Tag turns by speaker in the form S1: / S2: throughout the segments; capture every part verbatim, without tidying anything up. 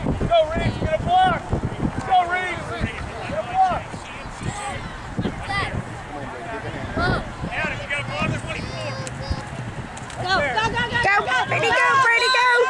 S1: Go, Reeves, get a block! Go, Reeves! Get a block! Adam, you got a block twenty-four.
S2: Go, go, go, go!
S3: Go, Brady, go, Brady, go!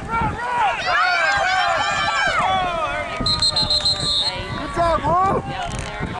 S1: Good job, Mom!